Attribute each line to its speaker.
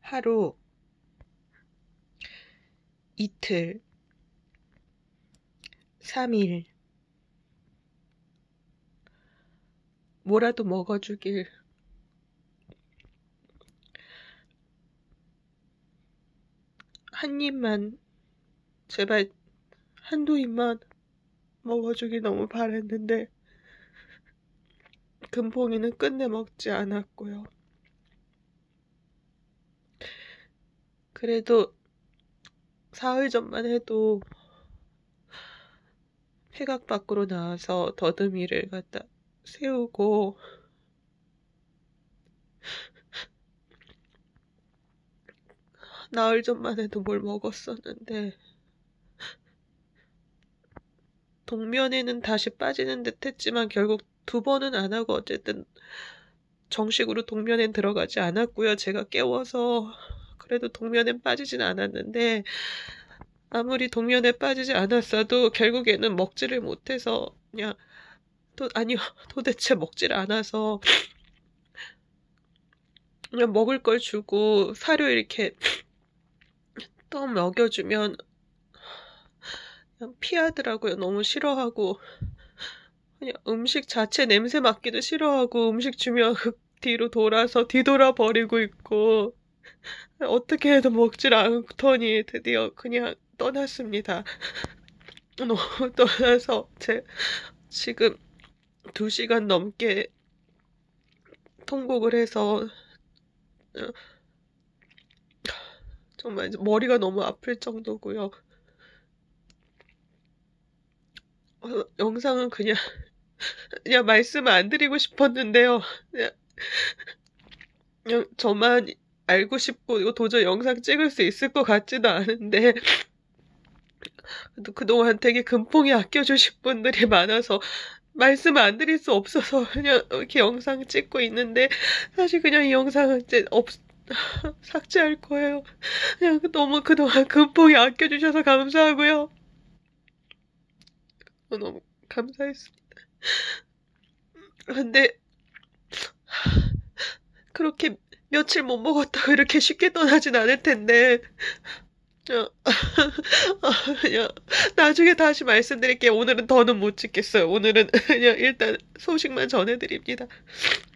Speaker 1: 하루, 이틀, 3일, 뭐라도 먹어주길. 한 입만, 제발 한두 입만 먹어주길 너무 바랬는데 금봉이는 끝내 먹지 않았고요. 그래도 사흘 전만 해도 폐각 밖으로 나와서 더듬이를 갖다 세우고 나흘 전만 해도 뭘 먹었었는데 동면에는 다시 빠지는 듯 했지만 결국 2번은 안 하고 어쨌든 정식으로 동면엔 들어가지 않았고요. 제가 깨워서 그래도 동면엔 빠지진 않았는데 아무리 동면에 빠지지 않았어도 결국에는 먹지를 못해서 그냥 아니요, 도대체 먹지를 않아서 그냥 먹을 걸 주고 사료 이렇게 떡 먹여주면 그냥 피하더라고요. 너무 싫어하고 그냥 음식 자체 냄새 맡기도 싫어하고 음식 주면 뒤로 돌아서 뒤돌아 버리고 있고 어떻게 해도 먹질 않더니 드디어 그냥 떠났습니다. 너무 떠나서 지금 2시간 넘게 통곡을 해서 정말 머리가 너무 아플 정도고요. 영상은 그냥 말씀을 안 드리고 싶었는데요. 그냥 저만 알고 싶고 이거 도저히 영상 찍을 수 있을 것 같지도 않은데 그동안 되게 금뽕이 아껴주신 분들이 많아서 말씀을 안 드릴 수 없어서 그냥 이렇게 영상 찍고 있는데 사실 그냥 이 영상은 이제 삭제할 거예요. 그냥 너무 그동안 금뽕이 아껴주셔서 감사하고요. 너무 감사했습니다. 근데 그렇게 며칠 못 먹었다고 이렇게 쉽게 떠나진 않을 텐데 그냥 나중에 다시 말씀드릴게요. 오늘은 더는 못 찍겠어요. 오늘은 그냥 일단 소식만 전해드립니다.